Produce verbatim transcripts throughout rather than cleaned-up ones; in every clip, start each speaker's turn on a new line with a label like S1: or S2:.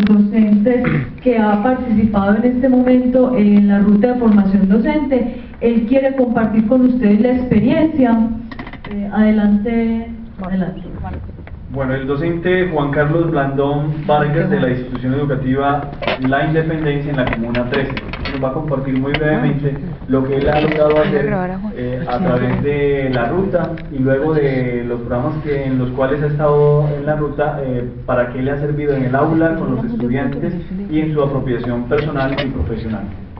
S1: docentes que ha participado en este momento en la ruta de formación docente. Él quiere compartir con ustedes la experiencia. Eh, adelante, adelante.
S2: Bueno, el docente Juan Carlos Blandón Vargas de la institución educativa La Independencia en la Comuna trece nos va a compartir muy brevemente lo que él ha logrado hacer eh, a través de la ruta y luego de los programas que, en los cuales ha estado en la ruta, eh, para qué le ha servido en el aula, con los estudiantes y en su apropiación personal y profesional.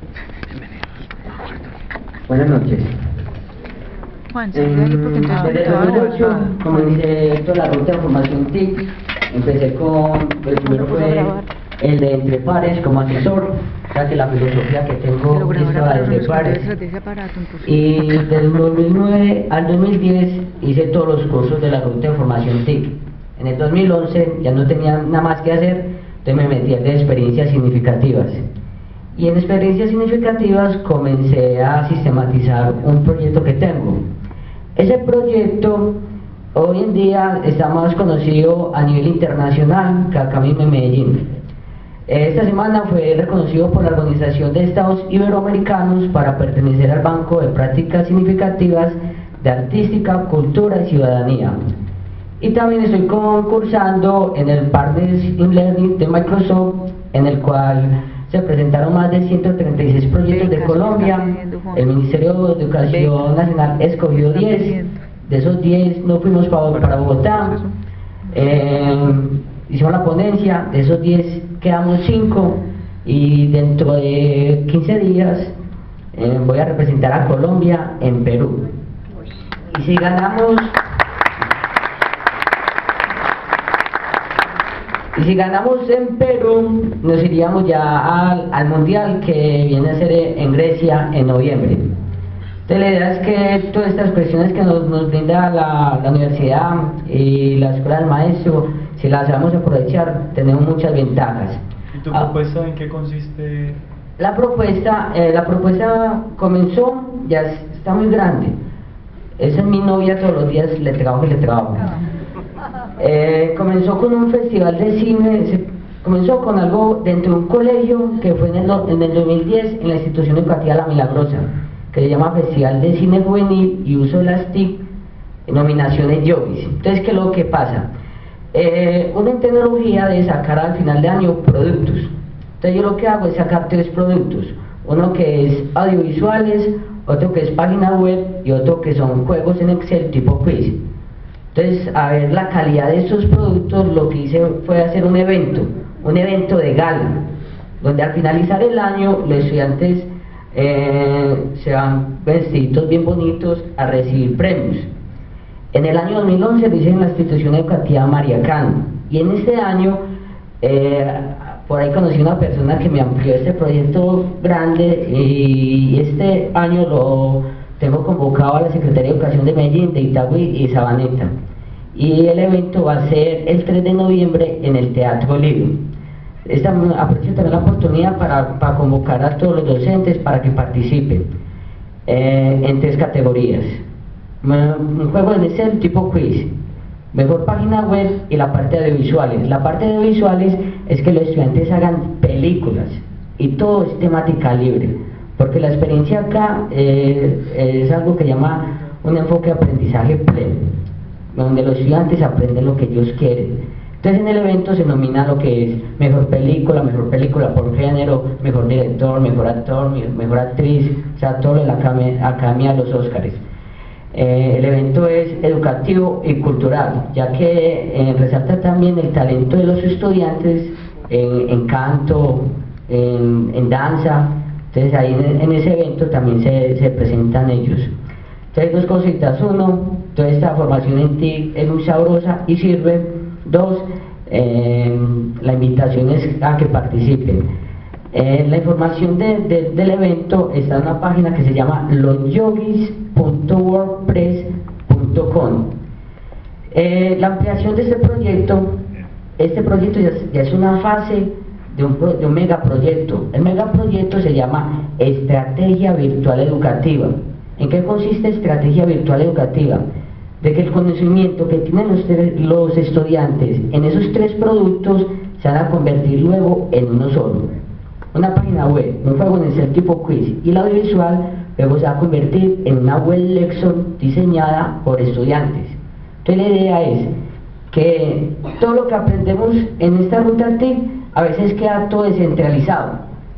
S3: Buenas noches.
S4: Juan,
S3: En el dos mil ocho comencé toda la ruta de formación T I C. Empecé con, el primero fue el de Entre Pares como asesor, o sea que la filosofía que tengo es la de Entre Pares. Y del dos mil nueve al dos mil diez hice todos los cursos de la ruta de formación T I C. En el dos mil once ya no tenía nada más que hacer, entonces me metí en experiencias significativas. Y en experiencias significativas comencé a sistematizar un proyecto que tengo. Ese proyecto hoy en día está más conocido a nivel internacional que acá mismo en Medellín. Esta semana fue reconocido por la Organización de Estados Iberoamericanos para pertenecer al Banco de Prácticas Significativas de Artística, Cultura y Ciudadanía. Y también estoy concursando en el Partners in Learning de Microsoft, en el cual se presentaron más de ciento treinta y seis proyectos de Colombia. El Ministerio de Educación Nacional escogió diez, de esos diez no fuimos para, para Bogotá, eh, hicimos la ponencia, de esos diez quedamos cinco y dentro de quince días eh, voy a representar a Colombia en Perú. Y si ganamos Y si ganamos en Perú, nos iríamos ya al, al Mundial que viene a ser en Grecia en noviembre. Entonces la idea es que todas estas cuestiones que nos, nos brinda la, la universidad y la escuela del maestro, si las sabemos aprovechar, tenemos muchas ventajas.
S2: ¿Y tu propuesta ah, en qué consiste?
S3: La propuesta, eh, la propuesta comenzó, ya está muy grande. Esa es mi novia, todos los días le trabajo y le trabajo. Eh, comenzó con un festival de cine, se comenzó con algo dentro de un colegio que fue en el, en el dos mil diez en la institución educativa La Milagrosa, que se llama Festival de Cine Juvenil y Uso de las T I C, nominaciones Yogis. Entonces, ¿qué es lo que pasa? Eh, una tecnología de sacar al final de año productos. Entonces yo lo que hago es sacar tres productos, uno que es audiovisuales, otro que es página web y otro que son juegos en Excel tipo quiz. Entonces, a ver la calidad de estos productos, lo que hice fue hacer un evento, un evento de gala, donde al finalizar el año los estudiantes eh, se van vestidos bien bonitos a recibir premios. En el año dos mil once lo hice en la institución educativa Mariacán, y en este año, eh, por ahí conocí una persona que me amplió este proyecto grande, y este año lo tengo convocado a la Secretaría de Educación de Medellín, de Itagüí y Sabaneta. Y el evento va a ser el tres de noviembre en el Teatro Libre. Esta, aprovecho también la oportunidad para, para convocar a todos los docentes para que participen eh, en tres categorías. Un juego de Excel tipo quiz, mejor página web y la parte de audiovisuales. La parte de audiovisuales es que los estudiantes hagan películas y todo es temática libre, porque la experiencia acá eh, es algo que llama un enfoque de aprendizaje pleno, donde los estudiantes aprenden lo que ellos quieren. Entonces en el evento se nomina lo que es mejor película, mejor película por género, mejor director, mejor actor, mejor actriz, o sea, todo en la Academia de los Óscares. Eh, el evento es educativo y cultural, ya que eh, resalta también el talento de los estudiantes en, en canto, en, en danza. Entonces ahí en, en ese evento también se, se presentan ellos. Entonces dos cositas: uno, toda esta formación en T I C es muy sabrosa y sirve. Dos, eh, la invitación es a que participen. Eh, la información de, de, del evento está en una página que se llama los yogis punto wordpress punto com. Eh, la ampliación de este proyecto, este proyecto ya, ya es una fase de un, de un megaproyecto. El megaproyecto se llama Estrategia Virtual Educativa. ¿En qué consiste Estrategia Virtual Educativa? De que el conocimiento que tienen los, los estudiantes en esos tres productos se van a convertir luego en uno solo. Una página web, un juego en el tipo quiz y el audiovisual luego se va a convertir en una web lección diseñada por estudiantes. Entonces la idea es que todo lo que aprendemos en esta ruta TIC a veces queda todo descentralizado,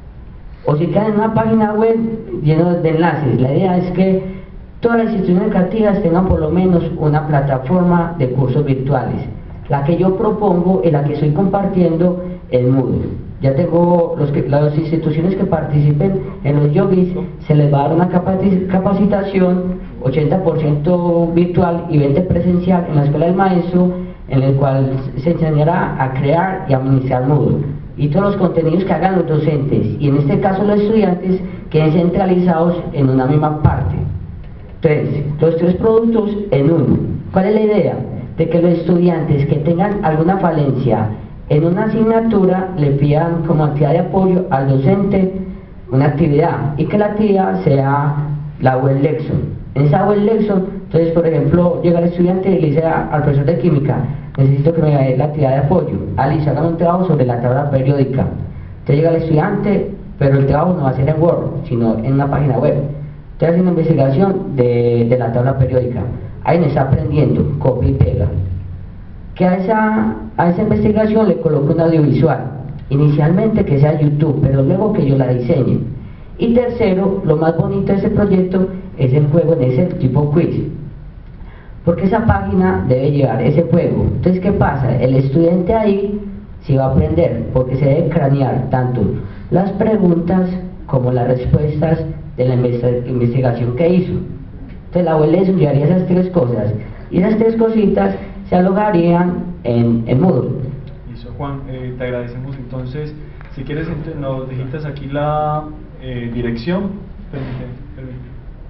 S3: o si queda en una página web lleno de enlaces. La idea es que todas las instituciones educativas tengan por lo menos una plataforma de cursos virtuales. La que yo propongo y la que estoy compartiendo en Moodle. Ya tengo los que, las instituciones que participen en los yogis, se les va a dar una capacitación ochenta por ciento virtual y veinte por ciento presencial en la escuela del maestro, en el cual se enseñará a crear y administrar Moodle. Y todos los contenidos que hagan los docentes, y en este caso los estudiantes, queden centralizados en una misma parte. Entonces, los tres productos en uno. ¿Cuál es la idea? De que los estudiantes que tengan alguna falencia en una asignatura le pidan como actividad de apoyo al docente una actividad, y que la actividad sea la web lección. En esa web lección, entonces, por ejemplo, llega el estudiante y le dice al profesor de química: necesito que me dé la actividad de apoyo. Alice, haga un trabajo sobre la tabla periódica. Entonces llega el estudiante, pero el trabajo no va a ser en Word, sino en una página web. Estoy haciendo investigación de, de la tabla periódica. Ahí me está aprendiendo, copia y pega. Que a esa, a esa investigación le coloco un audiovisual. Inicialmente que sea YouTube, pero luego que yo la diseñe. Y tercero, lo más bonito de ese proyecto es el juego en ese tipo quiz. Porque esa página debe llevar ese juego. Entonces, ¿qué pasa? El estudiante ahí sí va a aprender, porque se debe cranear tanto las preguntas como las respuestas de la investigación que hizo. Entonces la web le estudiaría esas tres cosas, y esas tres cositas se alojarían en, en Moodle.
S2: Listo, Juan, eh, te agradecemos. Entonces, si quieres, nos digitas aquí la eh, dirección, permite, permite,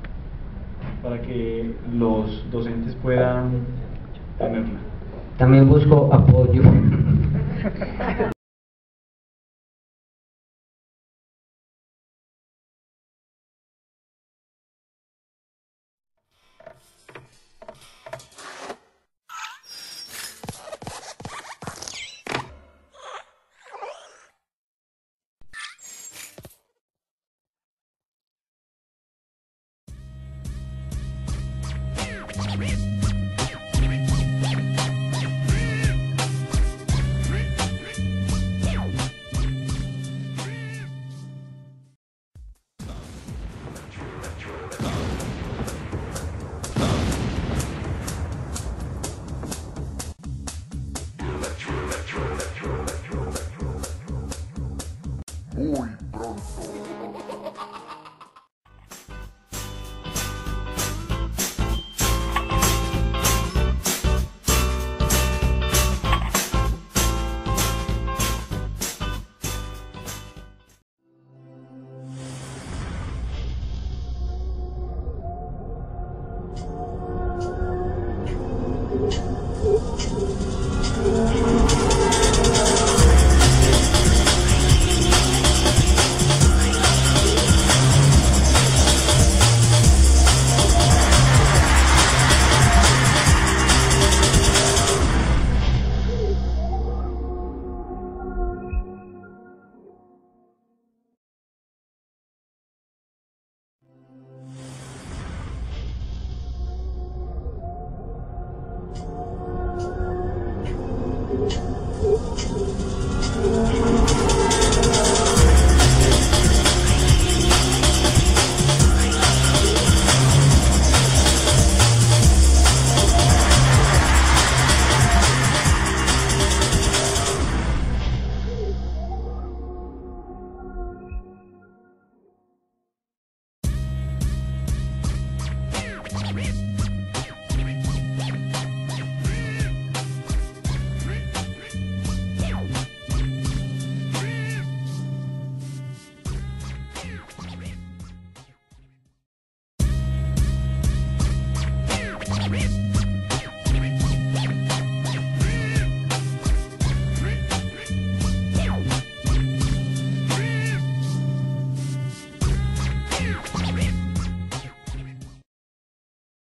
S2: para que los docentes puedan tenerla.
S3: También busco apoyo.
S5: Muy pronto. You